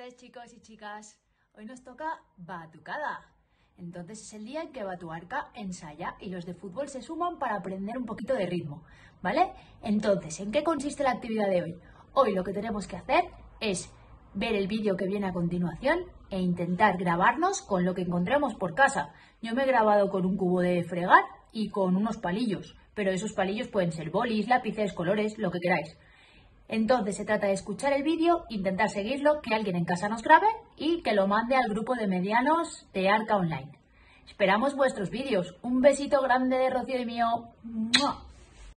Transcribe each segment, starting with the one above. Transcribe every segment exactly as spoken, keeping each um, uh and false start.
tardes, chicos y chicas. Hoy nos toca batucada. Entonces es el día en que Batuarca ensaya y los de fútbol se suman para aprender un poquito de ritmo, ¿vale? Entonces, ¿en qué consiste la actividad de hoy? Hoy lo que tenemos que hacer es ver el vídeo que viene a continuación e intentar grabarnos con lo que encontremos por casa. Yo me he grabado con un cubo de fregar y con unos palillos, pero esos palillos pueden ser bolis, lápices, colores, lo que queráis. Entonces se trata de escuchar el vídeo, intentar seguirlo, que alguien en casa nos grabe y que lo mande al grupo de medianos de Arca Online. Esperamos vuestros vídeos. Un besito grande de Rocío y mío. ¡Mua!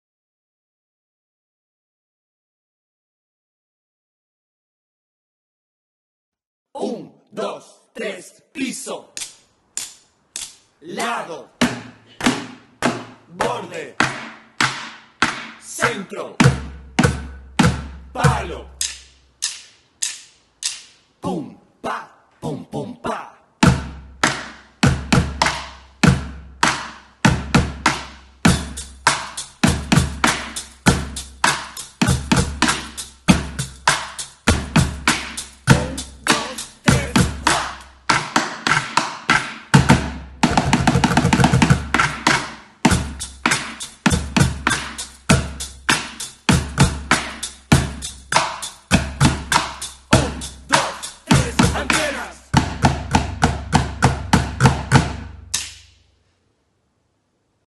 Un, dos, tres, piso, lado, borde, centro, palo, pum.